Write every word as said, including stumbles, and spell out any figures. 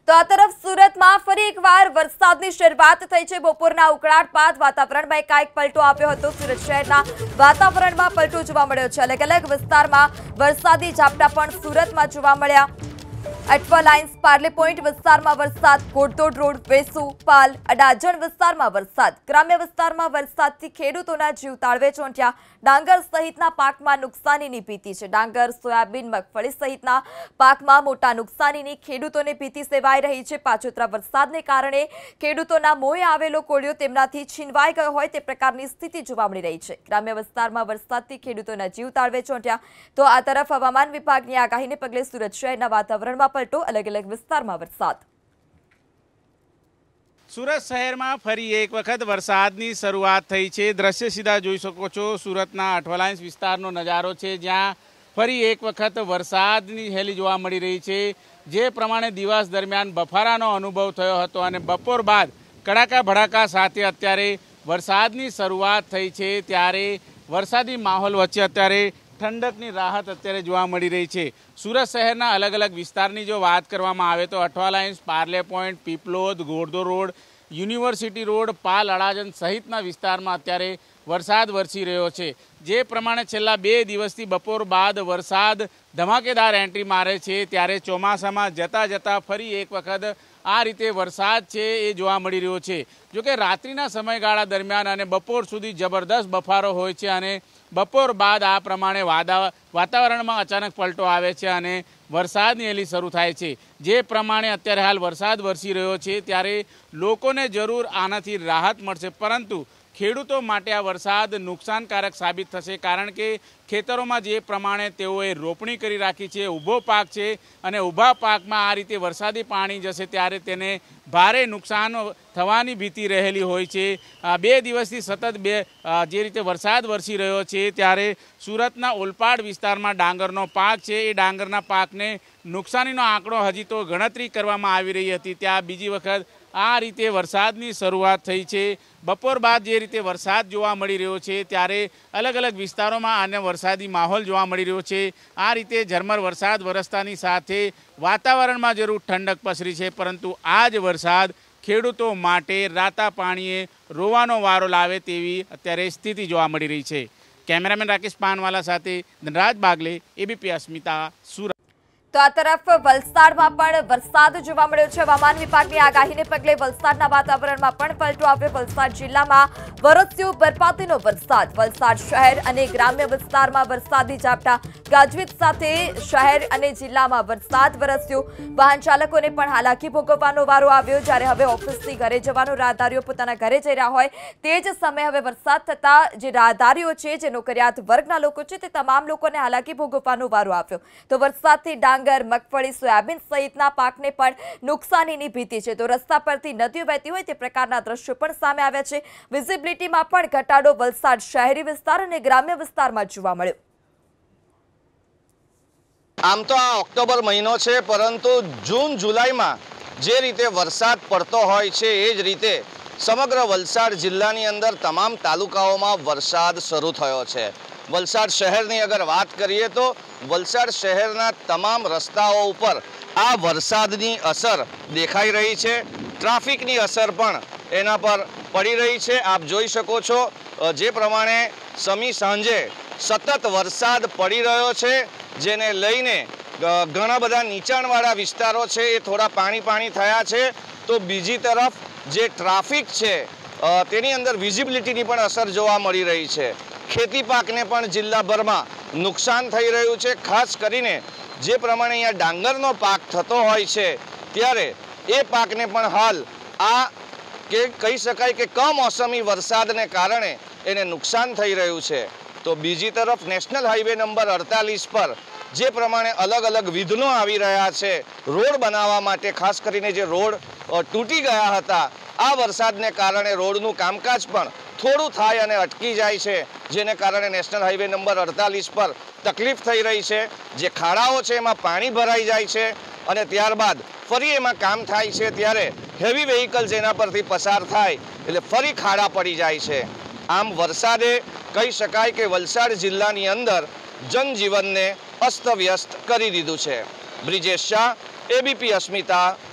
તો આ તરફ સુરતમાં ફરી એકવાર વરસાદની શરૂઆત થઈ છે। બપોરના ઉકળાટ બાદ વાતાવરણમાં એકાએક પલટો આવ્યો હતો। સુરત શહેરના વાતાવરણમાં પલટો જોવા મળ્યો છે। અલગ અલગ વિસ્તારમાં વરસાદી ઝાપટા પણ સુરતમાં જોવા મળ્યા। અઠવા લાઇન્સ પાર્લે પોઈન્ટ વિસ્તારમાં વરસાદ, કોટોડ રોડ, વેસુ, પાલ, અડાજણ વિસ્તારમાં વરસાદ। ગ્રામ્ય વિસ્તારમાં વરસાદથી ખેડૂતોના જીવ તાળવે ચોંટ્યા। ડાંગર સહિતના પાકમાં નુકસાનીની ભીતિ છે। ડાંગર, સોયાબીન, મગફળી સહિતના પાકમાં મોટા નુકસાનીની ખેડૂતોને ભીતિ સેવાઈ રહી છે। પાછોતરા વરસાદને કારણે ખેડૂતોના મોંએ આવેલો કોળિયો તેમનાથી છીનવાઈ ગયો હોય તે પ્રકારની સ્થિતિ જોવા મળી રહી છે। ગ્રામ્ય વિસ્તારમાં વરસાદથી ખેડૂતોના જીવ તાળવે ચોંટ્યા। તો આ તરફ હવામાન વિભાગની આગાહીને પગલે સુરત શહેરના વાતાવરણમાં પલટો, અલગ અલગ વિસ્તારમાં વરસાદ। સુરત શહેરમાં ફરી એક વખત વરસાદની શરૂઆત થઈ છે। દ્રશ્ય સીધા જોઈ શકો છો, સુરતના અઠવા લાઇન્સ વિસ્તારનો નજારો છે, જ્યાં ફરી એક વખત વરસાદની હેલી જોવા મળી રહી છે। જે પ્રમાણે દિવસ દરમિયાન બફારાનો અનુભવ થયો હતો અને બપોર બાદ કડાકા ભડાકા સાથે અત્યારે વરસાદની શરૂઆત થઈ છે, ત્યારે વરસાદી માહોલ વચ્ચે અત્યારે ઠંડકની રાહત અત્યારે જોવા મળી રહી છે। સુરત શહેરના અલગ અલગ વિસ્તારની જો વાત કરવામાં આવે તો અઠવા લાઇન્સ, પાર્લે પોઈન્ટ, પીપલોદ, ગોરધો road, university road, Pal, Adajan સહિતના વિસ્તારમાં અત્યારે વરસાદ વરસી રહ્યો છે। જે પ્રમાણે છેલ્લા બે દિવસથી બપોર બાદ વરસાદ ધમાકેદાર એન્ટ્રી મારે છે, ત્યારે ચોમાસામાં જતાં જતાં ફરી એક વખત આ રીતે વરસાદ છે એ જોવા મળી રહ્યો છે। જોકે રાત્રિના સમયગાળા દરમિયાન અને બપોર સુધી જબરદસ્ત બફારો હોય છે અને બપોર બાદ આ પ્રમાણે વાતાવરણમાં અચાનક પલટો આવે છે અને વરસાદની હેલી શરૂ થાય છે। જે પ્રમાણે અત્યારે હાલ વરસાદ વરસી રહ્યો છે, ત્યારે લોકોને જરૂર આનાથી રાહત મળશે, પરંતુ ખેડૂતો માટે આ વરસાદ નુકસાનકારક સાબિત થશે, કારણ કે ખેતરોમાં જે પ્રમાણે તેઓએ રોપણી કરી રાખી છે, ઊભો પાક છે અને ઊભા પાકમાં આ રીતે વરસાદી પાણી જશે ત્યારે તેને ભારે નુકસાન થવાની ભીતિ રહેલી હોય છે। બે દિવસથી સતત બે જે રીતે વરસાદ વરસી રહ્યો છે, ત્યારે સુરતના ઓલપાડ વિસ્તારમાં ડાંગરનો પાક છે, એ ડાંગરના પાકને નુકસાનીનો આંકડો હજી તો ગણતરી કરવામાં આવી રહી હતી, ત્યાં બીજી વખત આ રીતે વરસાદની શરૂઆત થઈ છે। બપોર બાદ જે રીતે વરસાદ જોવા મળી રહ્યો છે, ત્યારે અલગ અલગ વિસ્તારોમાં આને વરસાદી માહોલ જોવા મળી રહ્યો છે। આ રીતે ઝરમર વરસાદ વરસતાની સાથે વાતાવરણમાં જરૂર ઠંડક પસરી છે, પરંતુ આ જ વરસાદ ખેડૂતો માટે રાતા પાણીએ રોવાનો વારો લાવે તેવી અત્યારે સ્થિતિ જોવા મળી રહી છે। કેમેરામેન રાકેશ પાનવાલા સાથે ધનરાજ બાગલે, એબીપી અસ્મિતા, સુરત। તો આ તરફ વલસાડમાં પણ વરસાદ જોવા મળ્યો છે। હવામાન વિભાગની આગાહીને પગલે વલસાડના વાતાવરણમાં પણ પલટો આવ્યો। વલસાડ જિલ્લામાં વરસ્યો બરપાતીનો વરસાદ। વલસાડ શહેર અને ગ્રામ્ય વિસ્તારમાં વરસાદી ઝાપટા, ગાજવીજ સાથે શહેર અને જિલ્લામાં વરસાદ વરસ્યો। વાહન ચાલકોને પણ હાલાકી ભોગવવાનો વારો આવ્યો, જ્યારે હવે ઓફિસથી ઘરે જવાનો રાહદારીઓ પોતાના ઘરે જઈ રહ્યા હોય તે જ સમયે હવે વરસાદ થતા જે રાહદારીઓ છે, જે નોકરિયાત વર્ગના લોકો છે, તે તમામ લોકોને હાલાકી ભોગવવાનો વારો આવ્યો। તો વરસાદથી ડાંગ મગફળી, સોયાબીન સહિતના પાકને પણ નુકસાનીની ભીતિ છે। તો રસ્તા પરથી નદીઓ વહેતી હોય તે પ્રકારના દ્રશ્યો પણ સામે આવ્યા છે। વિઝિબિલિટીમાં પણ ઘટાડો વલસાડ શહેરી વિસ્તાર અને ગ્રામ્ય વિસ્તારમાં જોવા મળ્યો। આમ તો આ ઓક્ટોબર મહિનો છે, પરંતુ જૂન જુલાઈમાં જે રીતે વરસાદ પડતો હોય છે એ જ રીતે સમગ્ર વલસાડ જિલ્લાની અંદર તમામ તાલુકાઓમાં વરસાદ શરૂ થયો છે। વલસાડ શહેરની અગર વાત કરીએ તો વલસાડ શહેરના તમામ રસ્તાઓ ઉપર આ વરસાદની અસર દેખાઈ રહી છે। ટ્રાફિકની અસર પણ એના પર પડી રહી છે। આપ જોઈ શકો છો જે પ્રમાણે સમી સાંજે સતત વરસાદ પડી રહ્યો છે, જેને લઈને ઘણા બધા નીચાણવાળા વિસ્તારો છે એ થોડા પાણી પાણી થયા છે। તો બીજી તરફ જે ટ્રાફિક છે તેની અંદર વિઝિબિલિટીની પણ અસર જોવા મળી રહી છે। ખેતી પાકને પણ જિલ્લાભરમાં નુકસાન થઈ રહ્યું છે। ખાસ કરીને જે પ્રમાણે અહીંયા ડાંગરનો પાક થતો હોય છે, ત્યારે એ પાકને પણ હાલ આ કે કહી શકાય કે કમોસમી વરસાદને કારણે એને નુકસાન થઈ રહ્યું છે। તો બીજી તરફ નેશનલ હાઈવે નંબર અડતાલીસ પર જે પ્રમાણે અલગ અલગ વિઘ્નો આવી રહ્યા છે રોડ બનાવવા માટે, ખાસ કરીને જે રોડ તૂટી ગયા હતા, આ વરસાદને કારણે રોડનું કામકાજ પણ થોડું થાય અને અટકી જાય છે, જેને કારણે નેશનલ હાઈવે નંબર અડતાલીસ પર તકલીફ થઈ રહી છે। જે ખાડાઓ છે એમાં પાણી ભરાઈ જાય છે અને ત્યારબાદ ફરી એમાં કામ થાય છે, ત્યારે હેવી વ્હીકલ્સ એના પરથી પસાર થાય એટલે ફરી ખાડા પડી જાય છે। આમ વરસાદે કહી શકાય કે વલસાડ જિલ્લાની અંદર જનજીવનને અસ્તવ્યસ્ત કરી દીધું છે। બ્રિજેશ શાહ, એબીપી અસ્મિતા,